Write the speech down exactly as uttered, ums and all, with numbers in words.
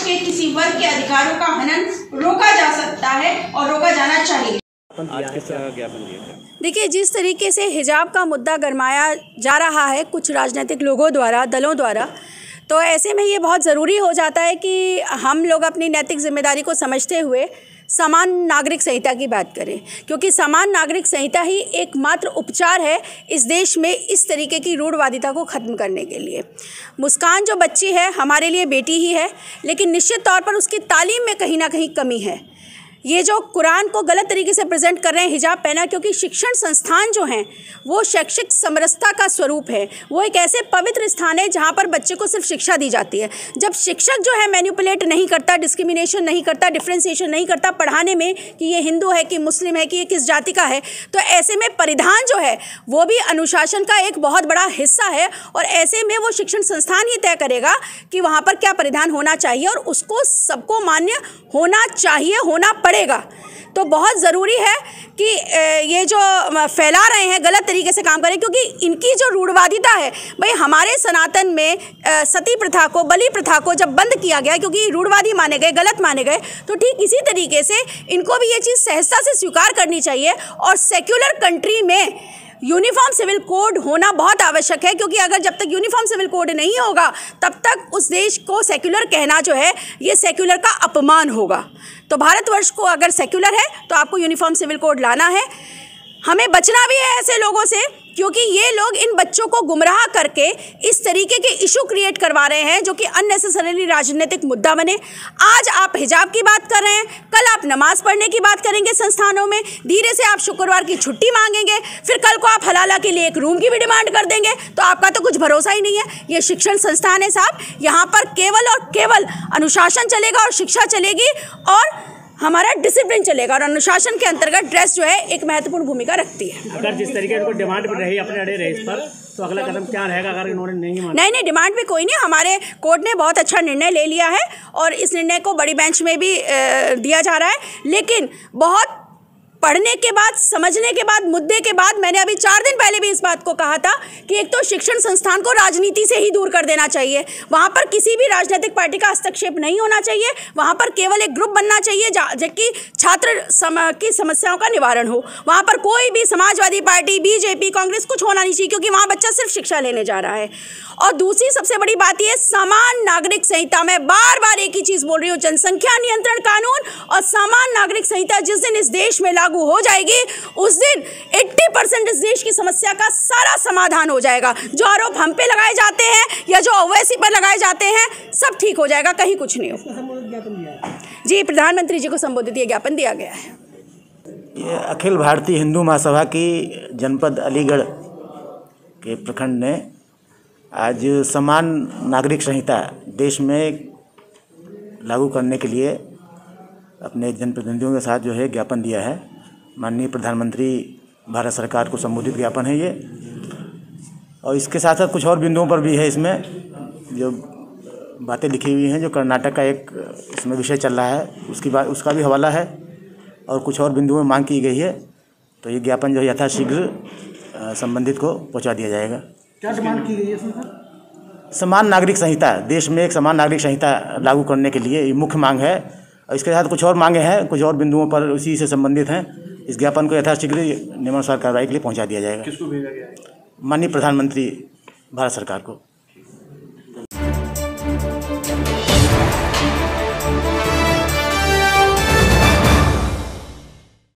के किसी वर्ग के अधिकारों का हनन रोका जा सकता है और रोका जाना चाहिए। देखिए, जिस तरीके से हिजाब का मुद्दा गरमाया जा रहा है कुछ राजनीतिक लोगों द्वारा, दलों द्वारा, तो ऐसे में ये बहुत ज़रूरी हो जाता है कि हम लोग अपनी नैतिक जिम्मेदारी को समझते हुए समान नागरिक संहिता की बात करें, क्योंकि समान नागरिक संहिता ही एकमात्र उपचार है इस देश में इस तरीके की रूढ़वादिता को ख़त्म करने के लिए। मुस्कान जो बच्ची है हमारे लिए बेटी ही है, लेकिन निश्चित तौर पर उसकी तालीम में कहीं ना कहीं कमी है। ये जो कुरान को गलत तरीके से प्रेजेंट कर रहे हैं हिजाब पहना, क्योंकि शिक्षण संस्थान जो हैं वो शैक्षिक समरसता का स्वरूप है। वो एक ऐसे पवित्र स्थान है जहाँ पर बच्चे को सिर्फ शिक्षा दी जाती है। जब शिक्षक जो है मैनिपुलेट नहीं करता, डिस्क्रिमिनेशन नहीं करता, डिफ्रेंसिएशन नहीं करता पढ़ाने में कि ये हिंदू है कि मुस्लिम है कि ये किस जाति का है, तो ऐसे में परिधान जो है वो भी अनुशासन का एक बहुत बड़ा हिस्सा है। और ऐसे में वो शिक्षण संस्थान ही तय करेगा कि वहाँ पर क्या परिधान होना चाहिए और उसको सबको मान्य होना चाहिए, होना पड़ेगा। तो बहुत ज़रूरी है कि ये जो फैला रहे हैं गलत तरीके से काम करें, क्योंकि इनकी जो रूढ़वादिता है, भाई हमारे सनातन में सती प्रथा को, बलि प्रथा को जब बंद किया गया क्योंकि रूढ़वादी माने गए, गलत माने गए, तो ठीक इसी तरीके से इनको भी ये चीज़ सहजता से स्वीकार करनी चाहिए। और सेक्युलर कंट्री में यूनिफॉर्म सिविल कोड होना बहुत आवश्यक है, क्योंकि अगर जब तक यूनिफॉर्म सिविल कोड नहीं होगा तब तक उस देश को सेक्युलर कहना जो है ये सेक्युलर का अपमान होगा। तो भारतवर्ष को अगर सेक्युलर है तो आपको यूनिफॉर्म सिविल कोड लाना है। हमें बचना भी है ऐसे लोगों से, क्योंकि ये लोग इन बच्चों को गुमराह करके इस तरीके के इशू क्रिएट करवा रहे हैं जो कि अननेसेसरीली राजनीतिक मुद्दा बने। आज आप हिजाब की बात कर रहे हैं, कल आप नमाज पढ़ने की बात करेंगे संस्थानों में, धीरे से आप शुक्रवार की छुट्टी मांगेंगे, फिर कल को आप हलाला के लिए एक रूम की भी डिमांड कर देंगे। तो आपका तो कुछ भरोसा ही नहीं है। ये शिक्षण संस्थान है साहब, यहाँ पर केवल और केवल अनुशासन चलेगा और शिक्षा चलेगी और हमारा डिसिप्लिन चलेगा। और अनुशासन के अंतर्गत ड्रेस जो है एक महत्वपूर्ण भूमिका रखती है। अगर जिस तरीके से डिमांड पर रही, अपने अड़े रहे इस पर, तो अगला कदम क्या रहेगा अगर इन्होंने नहीं माना? नहीं नहीं, डिमांड भी कोई नहीं। हमारे कोर्ट ने बहुत अच्छा निर्णय ले लिया है और इस निर्णय को बड़ी बेंच में भी दिया जा रहा है। लेकिन बहुत पढ़ने के बाद, समझने के बाद, मुद्दे के बाद, मैंने अभी चार दिन पहले भी इस बात को कहा था कि एक तो शिक्षण संस्थान को राजनीति से ही दूर कर देना चाहिए। वहाँ पर किसी भी राजनीतिक पार्टी का हस्तक्षेप नहीं होना चाहिए। वहाँ पर केवल एक ग्रुप बनना चाहिए जबकि छात्र सम, की समस्याओं का निवारण हो। वहाँ पर कोई भी समाजवादी पार्टी, बीजेपी, कांग्रेस कुछ होना नहीं चाहिए, क्योंकि वहाँ बच्चा सिर्फ शिक्षा लेने जा रहा है। और दूसरी सबसे बड़ी बात यह, समान नागरिक संहिता, मैं बार बार एक ही चीज़ बोल रही हूँ, जनसंख्या नियंत्रण कानून और समान नागरिक संहिता जिस दिन इस देश में लागू हो जाएगी उस दिन अस्सी परसेंट इस देश की समस्या का सारा समाधान हो जाएगा। जो आरोप हम पे लगाए जाते हैं या जो ओवैसी पर लगाए जाते हैं सब ठीक हो जाएगा, कहीं कुछ नहीं हो। जी, प्रधानमंत्री जी को संबोधित ये ज्ञापन दिया गया है। ये अखिल भारतीय हिंदू महासभा की जनपद अलीगढ़ के प्रखंड ने आज समान नागरिक संहिता देश में लागू करने के लिए अपने जनप्रतिनिधियों के साथ जो है ज्ञापन दिया है। माननीय प्रधानमंत्री भारत सरकार को संबोधित ज्ञापन है ये, और इसके साथ साथ कुछ और बिंदुओं पर भी है इसमें जो बातें लिखी हुई हैं। जो कर्नाटक का एक इसमें विषय चल रहा है उसकी बात, उसका भी हवाला है और कुछ और बिंदुओं में मांग की गई है। तो ये ज्ञापन जो है यथाशीघ्र संबंधित को पहुँचा दिया जाएगा। क्या डिमांड की गई है इसमें? समान नागरिक संहिता, देश में एक समान नागरिक संहिता लागू करने के लिए ये मुख्य मांग है। और इसके साथ कुछ और मांगे हैं, कुछ और बिंदुओं पर उसी से संबंधित हैं। इस ज्ञापन को यथाशीघ्र नियमानुसार कार्रवाई के लिए पहुंचा दिया जाएगा। किसको भेजा गया है? माननीय प्रधानमंत्री भारत सरकार को।